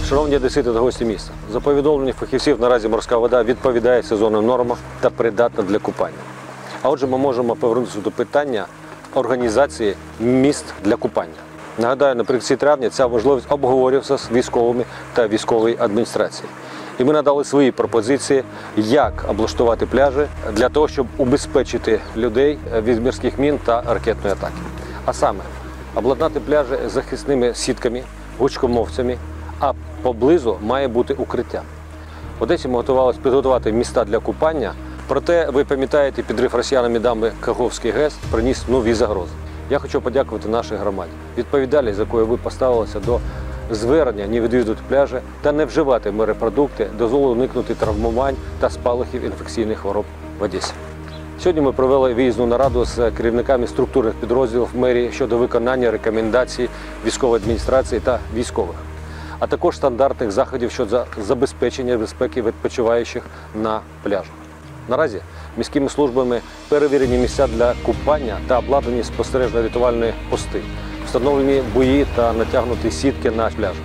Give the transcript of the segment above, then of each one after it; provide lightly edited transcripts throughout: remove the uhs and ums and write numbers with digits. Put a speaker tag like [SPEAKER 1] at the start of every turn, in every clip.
[SPEAKER 1] Шановні одесити та гості міста, за повідомленням фахівців, наразі морська вода відповідає сезонним нормам та придатна для купання. А отже, ми можемо повернутися до питання організації місць для купання. Нагадаю, наприкінці травня ця можливість обговорювалася з військовими та військовою адміністрацією. І ми надали свої пропозиції, як облаштувати пляжі для того, щоб убезпечити людей від морських мін та ракетної атаки. А саме, обладнати пляжі захисними сітками, гучкомовцями, а поблизу має бути укриття. В Одесі ми готувалися підготувати міста для купання, проте, ви пам'ятаєте, підрив росіянами дамби Каховський ГЕС приніс нові загрози. Я хочу подякувати нашій громаді, відповідальність, з якою ви поставилися до звернення не відвідувати пляжі та не вживати морепродукти, дозволить уникнути травмувань та спалахів інфекційних хвороб в Одесі. Сьогодні ми провели виїзну нараду з керівниками структурних підрозділів мерії щодо виконання рекомендацій військової адміністрації та військових, а також стандартних заходів щодо забезпечення безпеки відпочиваючих на пляжах. Наразі міськими службами перевірені місця для купання та обладнані спостережно-рятувальні пости, встановлені буї та натягнуті сітки на пляжах.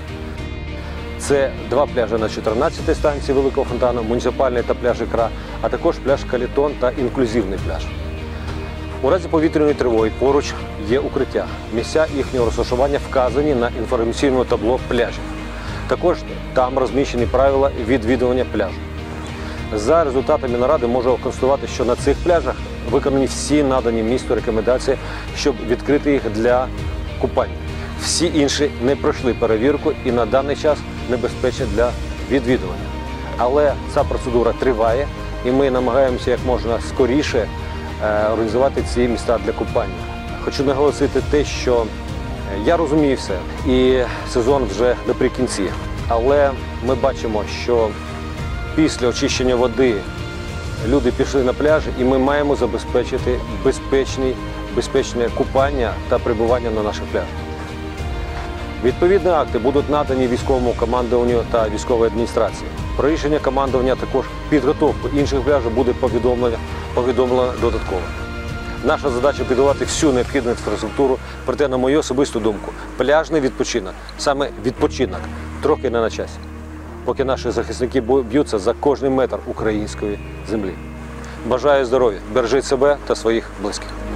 [SPEAKER 1] Це два пляжі на 14-й станції Великого фонтану, муніципальний та пляж Ікра, а також пляж Калітон та інклюзивний пляж. У разі повітряної тривоги поруч є укриття. Місця їхнього розташування вказані на інформаційному табло пляжів. Також там розміщені правила відвідування пляжу. За результатами наради можу констатувати, що на цих пляжах виконані всі надані місту рекомендації, щоб відкрити їх для купання. Всі інші не пройшли перевірку і на даний час небезпечні для відвідування. Але ця процедура триває і ми намагаємося як можна скоріше організувати ці місця для купання. Хочу наголосити те, що я розумію все і сезон вже наприкінці, але ми бачимо, що після очищення води люди пішли на пляжі і ми маємо забезпечити безпечне купання та перебування на наших пляжах. Відповідні акти будуть надані військовому командуванню та військовій адміністрації. Про рішення командування, також підготовку інших пляжів буде повідомлено додатково. Наша задача – підготувати всю необхідну інфраструктуру, проте, на мою особисту думку, пляжний відпочинок, саме відпочинок, трохи не на часі, поки наші захисники б'ються за кожний метр української землі. Бажаю здоров'я, бережіть себе та своїх близьких.